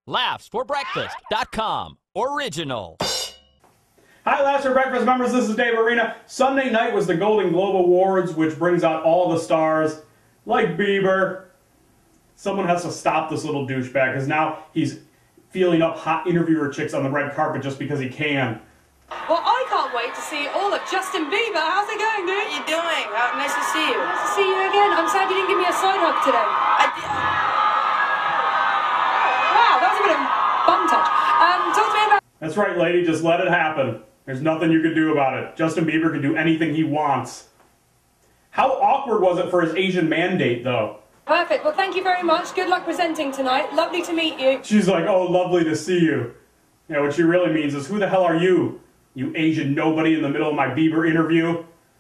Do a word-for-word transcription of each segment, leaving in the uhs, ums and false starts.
laughs for breakfast dot com original. Hi, Laughs for Breakfast members. This is Dave Arena. Sunday night was the Golden Globe Awards, which brings out all the stars, like Bieber. Someone has to stop this little douchebag, because now he's feeling up hot interviewer chicks on the red carpet just because he can. Well, I can't wait to see all of Justin Bieber. How's it going, dude? How you doing? How, nice to see you. Nice to see you again. I'm sad you didn't give me a side hug today. I did. Wow, that was a bit of bum touch. Um, talk to me about... That's right, lady. Just let it happen. There's nothing you can do about it. Justin Bieber can do anything he wants. How awkward was it for his Asian mandate, though? Perfect. Well, thank you very much. Good luck presenting tonight. Lovely to meet you. She's like, oh, lovely to see you. Yeah, what she really means is, who the hell are you? You Asian nobody in the middle of my Bieber interview.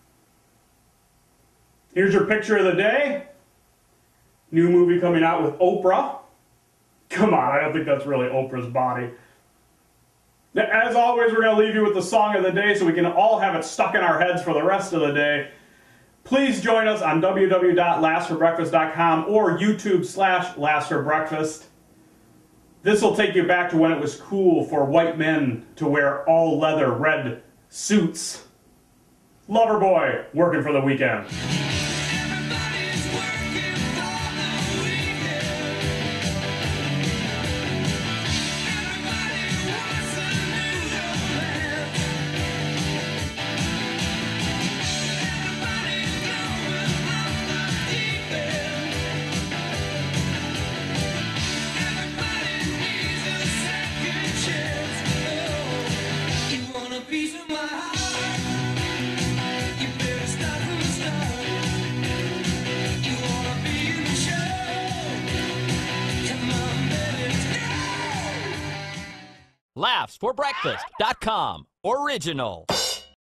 Here's your picture of the day. New movie coming out with Oprah. Come on, I don't think that's really Oprah's body. As always, we're going to leave you with the song of the day so we can all have it stuck in our heads for the rest of the day. Please join us on w w w dot laughs for breakfast dot com or YouTube slash laughs for breakfast. This will take you back to when it was cool for white men to wear all leather red suits. Loverboy, working for the weekend. laughs for breakfast dot com original.